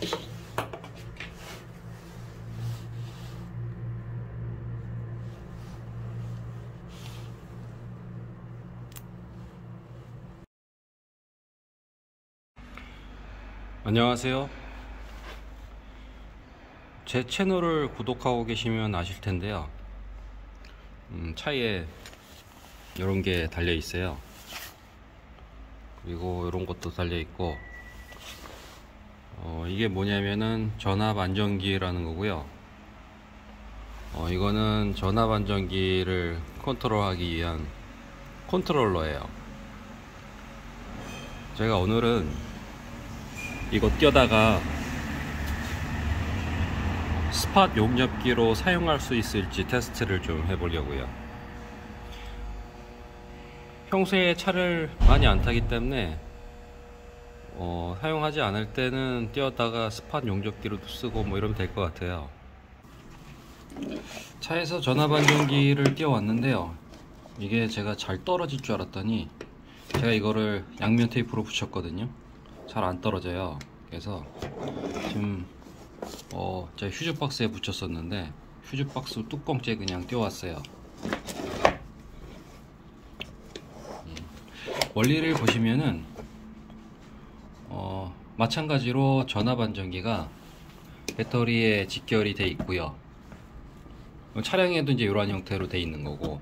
안녕하세요. 제 채널을 구독하고 계시면 아실 텐데요. 차에 이런 게 달려 있어요. 그리고 이런 것도 달려 있고, 이게 뭐냐면은 전압 안정기라는 거고요. 이거는 전압 안정기를 컨트롤하기 위한 컨트롤러예요. 제가 오늘은 이거 띄어다가 스팟 용접기로 사용할 수 있을지 테스트를 좀 해보려고요. 평소에 차를 많이 안 타기 때문에 사용하지 않을 때는 띄었다가 스팟 용접기로도 쓰고 뭐 이러면 될 것 같아요. 차에서 전압 안정기를 띄워 왔는데요, 이게 제가 잘 떨어질 줄 알았더니 제가 이거를 양면 테이프로 붙였거든요. 잘 안 떨어져요. 그래서 지금 제가 휴즈박스에 붙였었는데 휴즈박스 뚜껑째 그냥 띄워왔어요. 원리를 보시면은 마찬가지로 전압 안정기가 배터리에 직결이 돼 있고요. 차량에도 이제 이런 형태로 돼 있는 거고,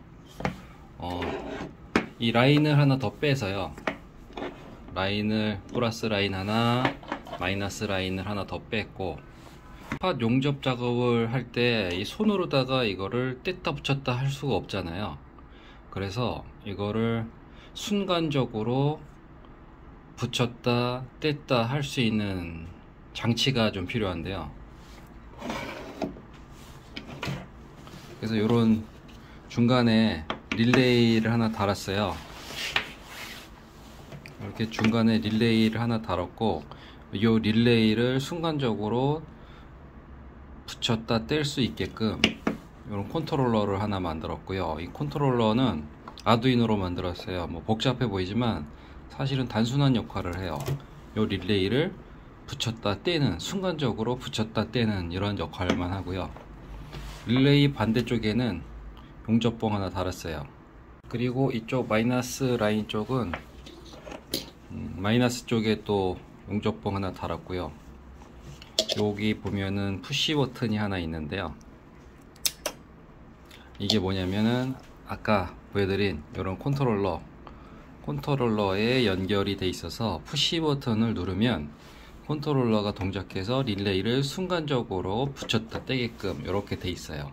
이 라인을 하나 더 빼서요, 라인을 플러스 라인 하나, 마이너스 라인을 하나 더 뺐고, 스팟 용접 작업을 할 때 이 손으로다가 이거를 뗐다 붙였다 할 수가 없잖아요. 그래서 이거를 순간적으로 붙였다 뗐다 할 수 있는 장치가 좀 필요한데요. 그래서 이런 중간에 릴레이를 하나 달았어요. 이렇게 중간에 릴레이를 하나 달았고, 이 릴레이를 순간적으로 붙였다 뗄 수 있게끔 이런 컨트롤러를 하나 만들었고요. 이 컨트롤러는 아두이노로 만들었어요. 뭐 복잡해 보이지만 사실은 단순한 역할을 해요. 이 릴레이를 붙였다 떼는, 순간적으로 붙였다 떼는 이런 역할만 하고요. 릴레이 반대쪽에는 용접봉 하나 달았어요. 그리고 이쪽 마이너스 라인 쪽은 마이너스 쪽에 또 용접봉 하나 달았고요. 여기 보면은 푸시 버튼이 하나 있는데요, 이게 뭐냐면은 아까 보여드린 이런 컨트롤러에 연결이 돼 있어서 푸시 버튼을 누르면 컨트롤러가 동작해서 릴레이를 순간적으로 붙였다 떼게끔 이렇게 돼 있어요.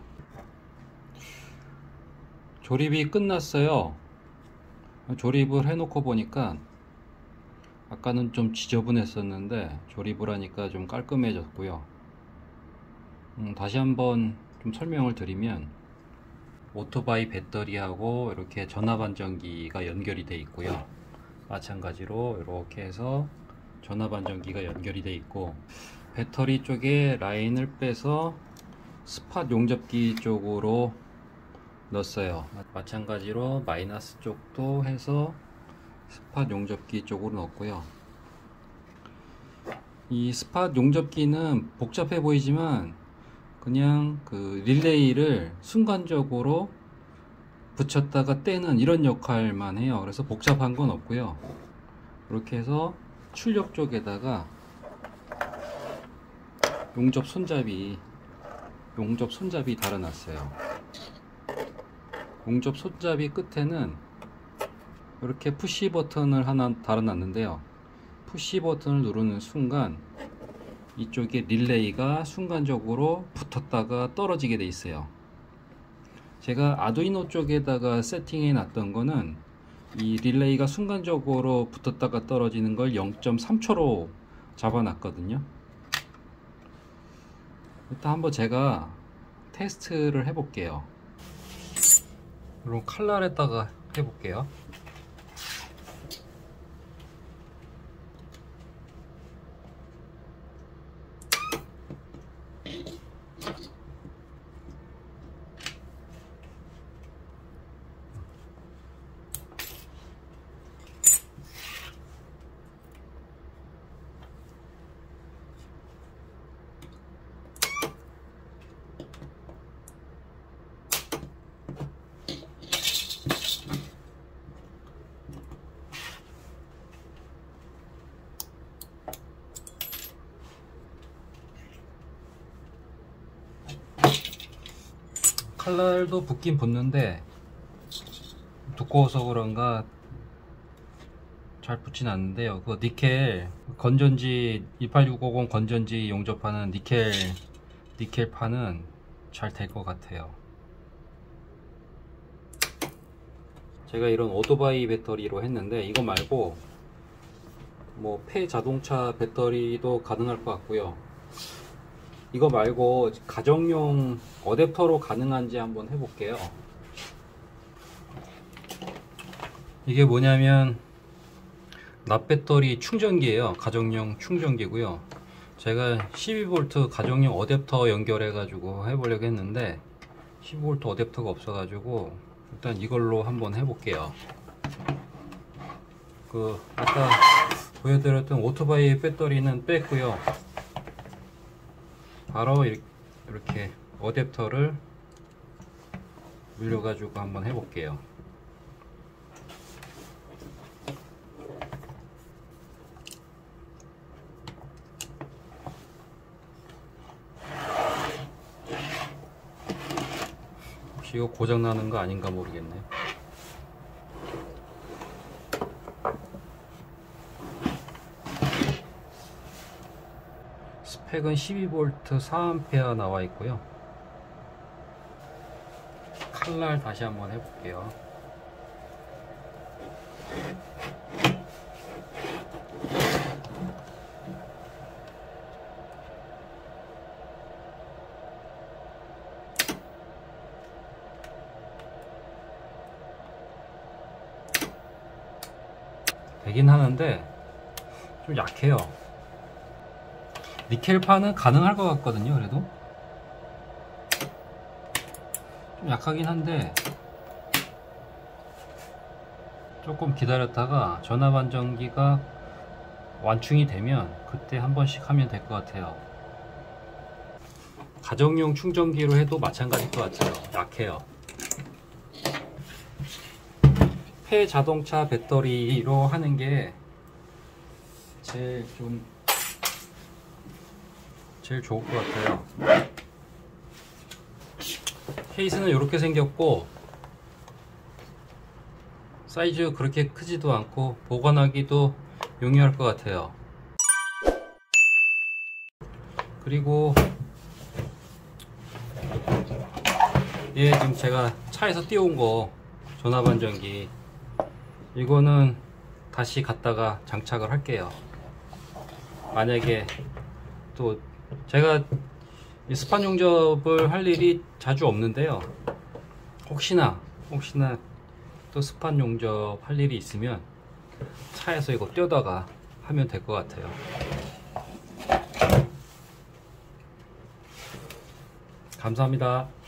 조립이 끝났어요. 조립을 해놓고 보니까 아까는 좀 지저분했었는데 조립을 하니까 좀 깔끔해졌고요. 다시 한번 좀 설명을 드리면, 오토바이 배터리하고 이렇게 전압 안정기가 연결이 되어 있고요. 마찬가지로 이렇게 해서 전압 안정기가 연결이 되어 있고, 배터리 쪽에 라인을 빼서 스팟 용접기 쪽으로 넣었어요. 마찬가지로 마이너스 쪽도 해서 스팟 용접기 쪽으로 넣었고요. 이 스팟 용접기는 복잡해 보이지만 그냥 그 릴레이를 순간적으로 붙였다가 떼는 이런 역할만 해요. 그래서 복잡한 건 없고요. 이렇게 해서 출력 쪽에다가 용접 손잡이 달아놨어요. 용접 손잡이 끝에는 이렇게 푸시 버튼을 하나 달아놨는데요, 푸시 버튼을 누르는 순간 이쪽에 릴레이가 순간적으로 붙었다가 떨어지게 돼 있어요. 제가 아두이노 쪽에다가 세팅해 놨던 거는 이 릴레이가 순간적으로 붙었다가 떨어지는 걸 0.3초로 잡아 놨거든요. 일단 한번 제가 테스트를 해 볼게요. 이런 칼날에다가 해 볼게요. 칼날도 붙긴 붙는데 두꺼워서 그런가 잘 붙진 않는데요. 그 니켈 건전지 28650 건전지 용접하는 니켈 판은 잘 될 것 같아요. 제가 이런 오토바이 배터리로 했는데 이거 말고 뭐 폐자동차 배터리도 가능할 것 같고요. 이거 말고 가정용 어댑터로 가능한지 한번 해볼게요. 이게 뭐냐면 납배터리 충전기예요. 가정용 충전기고요. 제가 12V 가정용 어댑터 연결해 가지고 해보려고 했는데 12V 어댑터가 없어 가지고 일단 이걸로 한번 해볼게요. 그 아까 보여드렸던 오토바이 배터리는 뺐고요. 바로 이렇게 어댑터를 물려 가지고 한번 해볼게요. 혹시 이거 고장 나는 거 아닌가 모르겠네. 스펙은 12V 4A 나와 있고요. 칼날 다시 한번 해볼게요. 되긴 하는데 좀 약해요. 니켈판은 가능할 것 같거든요. 그래도 좀 약하긴 한데 조금 기다렸다가 전압안정기가 완충이 되면 그때 한 번씩 하면 될 것 같아요. 가정용 충전기로 해도 마찬가지일 것 같아요. 약해요. 폐자동차 배터리로 하는 게 제일 좋을 것 같아요. 케이스는 이렇게 생겼고 사이즈 그렇게 크지도 않고 보관하기도 용이할 것 같아요. 그리고 지금 제가 차에서 띄운 거 전압안정기 이거는 다시 갖다가 장착을 할게요. 만약에 또 제가 이 스판 용접을 할 일이 자주 없는데요. 혹시나 또 스판 용접 할 일이 있으면 차에서 이거 떼다가 하면 될 것 같아요. 감사합니다.